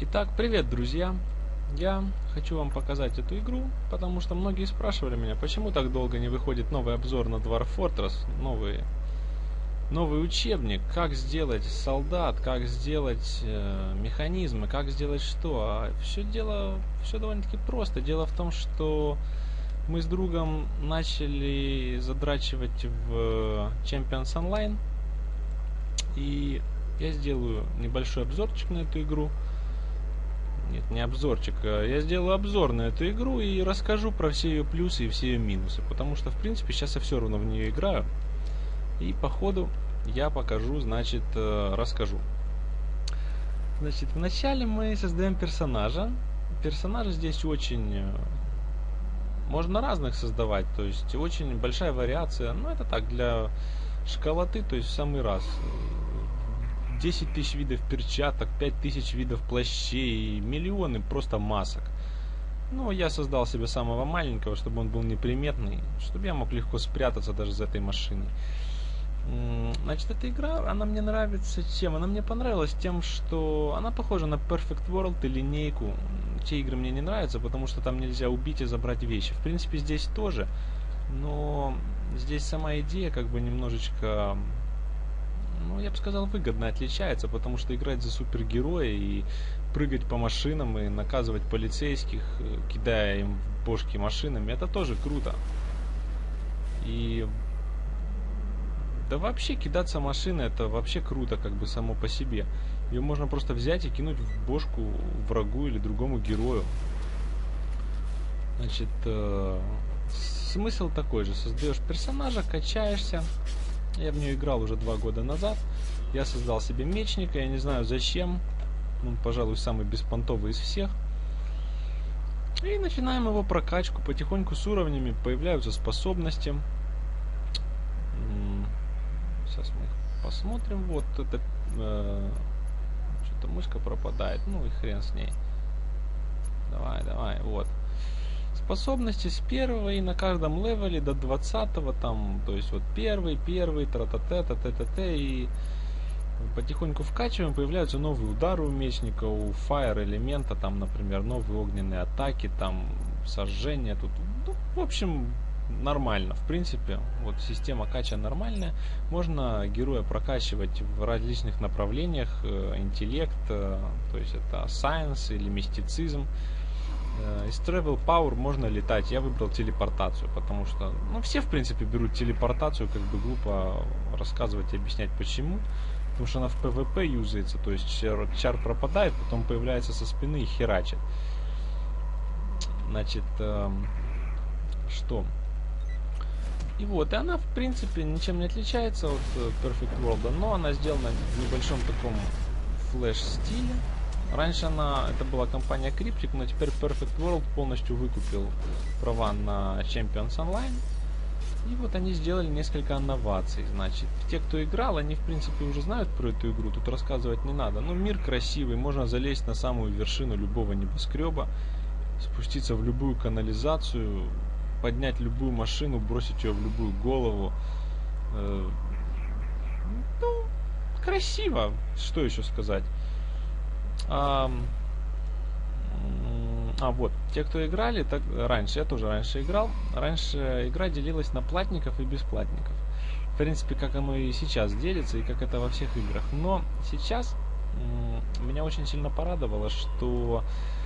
Итак, привет, друзья! Я хочу вам показать эту игру, потому что многие спрашивали меня, почему так долго не выходит новый обзор на Dwarf Fortress, новый учебник, как сделать солдат, как сделать механизмы, как сделать что. Все довольно-таки просто. Дело в том, что мы с другом начали задрачивать в Champions Online, и я сделаю небольшой обзорчик на эту игру. Нет, не обзорчик. Я сделаю обзор на эту игру и расскажу про все ее плюсы и все ее минусы. Потому что, в принципе, сейчас я все равно в нее играю. И по ходу я покажу, значит, расскажу. Значит, вначале мы создаем персонажа. Персонажа здесь очень... Можно разных создавать. То есть, очень большая вариация. Но это так, для школоты, то есть в самый раз. 10 тысяч видов перчаток, 5 тысяч видов плащей, миллионы просто масок. Ну, я создал себе самого маленького, чтобы он был неприметный, чтобы я мог легко спрятаться даже за этой машиной. Значит, эта игра, она мне нравится чем? Она мне понравилась тем, что она похожа на Perfect World и линейку. Те игры мне не нравятся, потому что там нельзя убить и забрать вещи. В принципе, здесь тоже, но здесь сама идея как бы немножечко... Ну, я бы сказал, выгодно отличается, потому что играть за супергероя и прыгать по машинам и наказывать полицейских, кидая им в бошки машинами, это тоже круто. И да вообще кидаться машиной, это вообще круто, как бы само по себе. Ее можно просто взять и кинуть в бошку врагу или другому герою. Значит, смысл такой же. Создаешь персонажа, качаешься. Я в нее играл уже 2 года назад. Я создал себе мечника, я не знаю зачем. Он, пожалуй, самый беспонтовый из всех. И начинаем его прокачку. Потихоньку с уровнями появляются способности. Сейчас мы их посмотрим. Вот это... что-то мышка пропадает. Ну и хрен с ней. Давай, вот. Способности с первого и на каждом левеле до 20-го там, то есть вот первый, тра-та-та, и потихоньку вкачиваем, появляются новые удары у мечника, у Fire элемента, там, например, новые огненные атаки, там, сожжение, тут, ну, в общем, нормально, в принципе, вот система кача нормальная, можно героя прокачивать в различных направлениях, интеллект, то есть это science или мистицизм. Из Travel Power можно летать. Я выбрал телепортацию, потому что, ну, все, в принципе, берут телепортацию, как бы глупо рассказывать и объяснять почему. Потому что она в PvP юзается, то есть чар пропадает, потом появляется со спины и херачит. Значит, что? И вот, и она, в принципе, ничем не отличается от Perfect World, но она сделана в небольшом таком флеш-стиле. Раньше это была компания Cryptic, но теперь Perfect World полностью выкупил права на Champions Online. И вот они сделали несколько инноваций. Значит, те, кто играл, они в принципе уже знают про эту игру, тут рассказывать не надо. Но мир красивый, можно залезть на самую вершину любого небоскреба, спуститься в любую канализацию, поднять любую машину, бросить ее в любую голову. Ну, красиво, что еще сказать. Вот, те, кто играли, так, раньше, я тоже раньше играл. Раньше игра делилась на платников и бесплатников. В принципе, как оно и сейчас делится, и как это во всех играх. Но сейчас меня очень сильно порадовало, что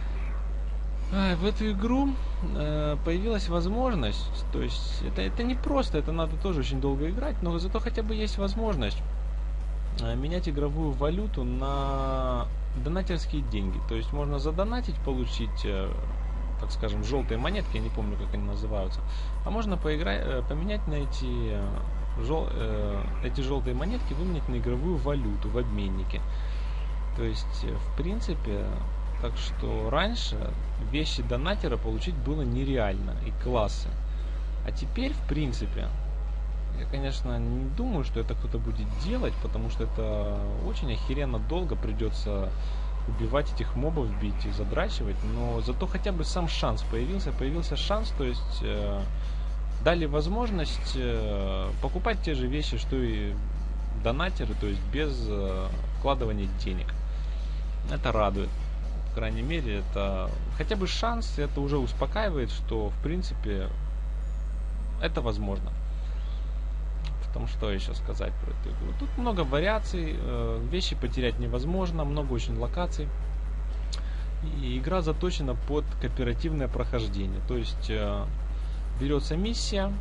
в эту игру появилась возможность. То есть, это не просто, это надо тоже очень долго играть, но зато хотя бы есть возможность менять игровую валюту на донатерские деньги. То есть можно задонатить, получить, так скажем, желтые монетки, я не помню, как они называются. А можно поменять на эти желтые монетки, выменять на игровую валюту в обменнике. То есть, в принципе, так что раньше вещи донатера получить было нереально, и классы. А теперь, в принципе, я, конечно, не думаю, что это кто-то будет делать, потому что это очень охеренно долго придется убивать этих мобов, бить и задрачивать, но зато хотя бы сам шанс появился шанс, то есть дали возможность покупать те же вещи, что и донатеры, то есть без вкладывания денег. Это радует. По крайней мере, это хотя бы шанс, это уже успокаивает, что, в принципе, это возможно. Потому что еще сказать про эту игру. Тут много вариаций, вещи потерять невозможно, много очень локаций. И игра заточена под кооперативное прохождение. То есть берется миссия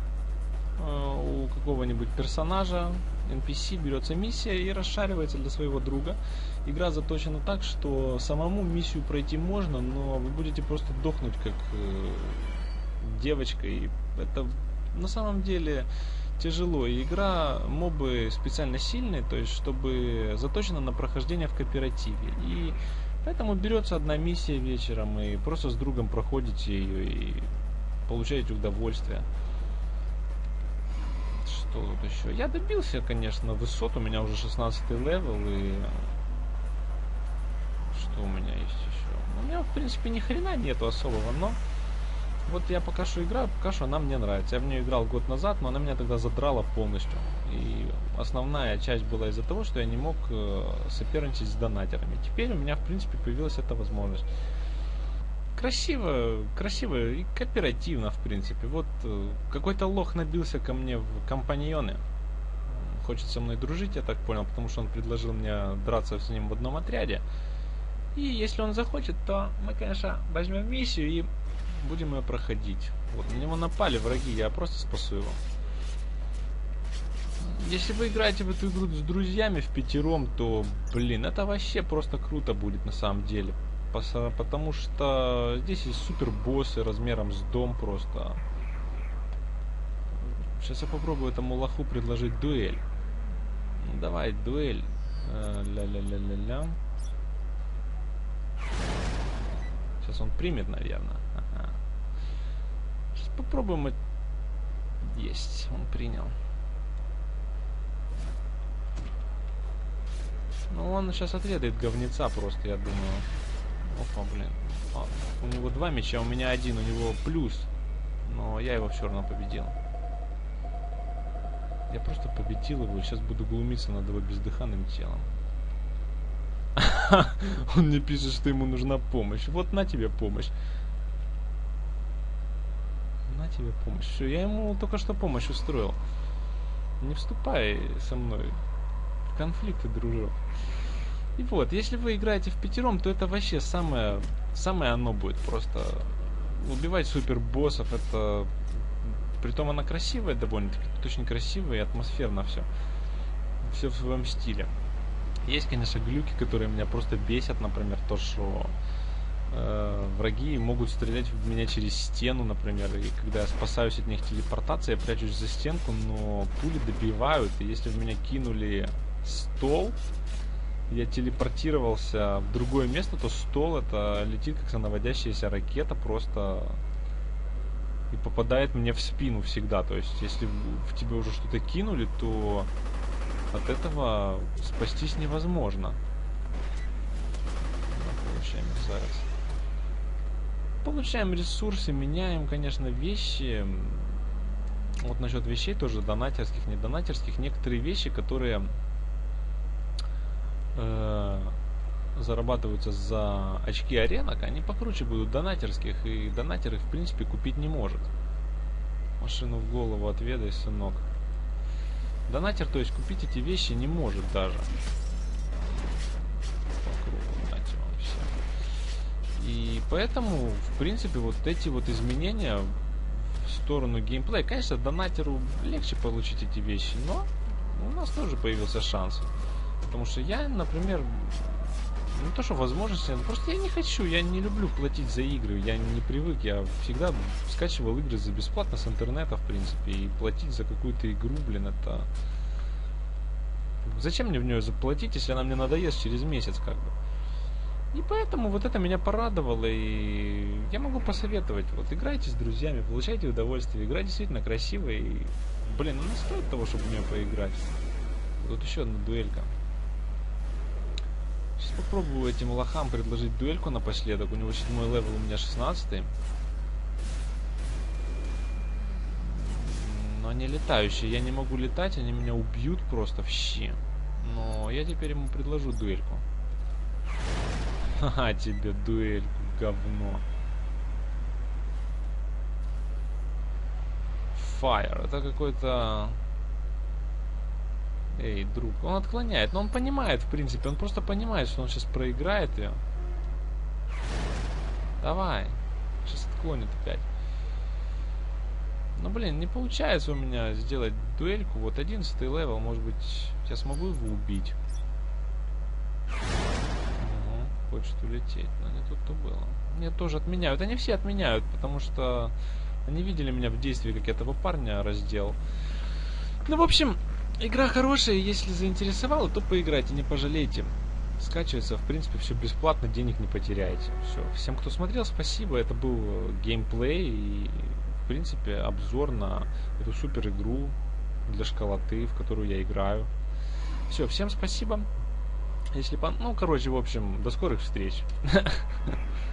у какого-нибудь персонажа, NPC берется миссия и расшаривается для своего друга. Игра заточена так, что самому миссию пройти можно, но вы будете просто дохнуть как девочка. И это на самом деле тяжело. И игра мобы специально сильные, то есть чтобы заточена на прохождение в кооперативе. И поэтому берется одна миссия вечером и просто с другом проходите ее и получаете удовольствие. Что тут еще? Я добился, конечно, высот. У меня уже 16-й левел. И что у меня есть еще? У меня, в принципе, ни хрена нету особого, но вот я пока что играю, пока что она мне нравится. Я в нее играл год назад, но она меня тогда задрала полностью. И основная часть была из-за того, что я не мог соперничать с донатерами. Теперь у меня, в принципе, появилась эта возможность. Красиво, красиво и кооперативно, в принципе. Вот какой-то лох набился ко мне в компаньоны. Хочет со мной дружить, я так понял, потому что он предложил мне драться с ним в одном отряде. И если он захочет, то мы, конечно, возьмем миссию и будем ее проходить. Вот, на него напали враги, я просто спасу его. Если вы играете в эту игру с друзьями впятером, то, блин, это вообще просто круто будет на самом деле. Потому что здесь есть супер боссы размером с дом просто. Сейчас я попробую этому лоху предложить дуэль. Ну, давай, дуэль. Ля-ля-ля-ля-ля. Сейчас он примет, наверное. Ага. Сейчас попробуем. Есть, он принял. Ну, он сейчас отведает говнеца просто, я думаю. Опа, блин. У него 2 меча, у меня 1, у него плюс. Но я его все равно победил. Я просто победил его, и сейчас буду глумиться над его бездыханным телом. Он мне пишет, что ему нужна помощь. Вот на тебе помощь. На тебе помощь. Все, я ему только что помощь устроил. Не вступай со мной в конфликты, дружок. И вот, если вы играете в пятером, то это вообще самое оно будет. Просто убивать супербоссов, это... Притом она красивая довольно-таки, тут очень красивая и атмосферно все. Все в своем стиле. Есть, конечно, глюки, которые меня просто бесят, например, то, что враги могут стрелять в меня через стену, например, и когда я спасаюсь от них телепортацией, я прячусь за стенку, но пули добивают, и если в меня кинули стол, я телепортировался в другое место, то стол это летит как наводящаяся ракета просто и попадает мне в спину всегда. То есть, если в тебя уже что-то кинули, то от этого спастись невозможно. Получаем зараз. Получаем ресурсы, меняем, конечно, вещи. Вот насчет вещей тоже донатерских, не донатерских. Некоторые вещи, которые зарабатываются за очки аренок, они покруче будут донатерских, и донатер их в принципе купить не может. Машину в голову отведай, сынок. Донатер, то есть, купить эти вещи не может даже. По кругу, дайте вам все. И поэтому, в принципе, вот эти вот изменения в сторону геймплея, конечно, донатеру легче получить эти вещи, но у нас тоже появился шанс. Потому что я, например, не то что возможности, просто я не хочу, я не люблю платить за игры, я не привык, я всегда скачивал игры за бесплатно с интернета, в принципе, и платить за какую-то игру, блин, это... Зачем мне в нее заплатить, если она мне надоест через месяц, как бы? И поэтому вот это меня порадовало, и я могу посоветовать, вот, играйте с друзьями, получайте удовольствие, игра действительно красивая, и, блин, ну стоит того, чтобы в нее поиграть. Тут еще одна дуэлька. Сейчас попробую этим лохам предложить дуэльку напоследок. У него 7-й левел, у меня 16-й. Но они летающие. Я не могу летать, они меня убьют просто в щи. Но я теперь ему предложу дуэльку. Ха-ха, тебе дуэль, говно. Fire. Это какой-то... Эй, друг. Он отклоняет. Но он понимает, в принципе. Он просто понимает, что он сейчас проиграет ее. Давай. Сейчас отклонит опять. Ну, блин, не получается у меня сделать дуэльку. Вот 11-й левел. Может быть, я смогу его убить. Хочет улететь. Но не тут-то было. Мне тоже отменяют. Они все отменяют, потому что... Они видели меня в действии, как я этого парня раздел. Ну, в общем, игра хорошая, если заинтересовала, то поиграйте, не пожалейте. Скачивается, в принципе, все бесплатно, денег не потеряете. Все. Всем, кто смотрел, спасибо. Это был геймплей и, в принципе, обзор на эту супер игру для школоты, в которую я играю. Все, всем спасибо. Если ну, короче, в общем, до скорых встреч.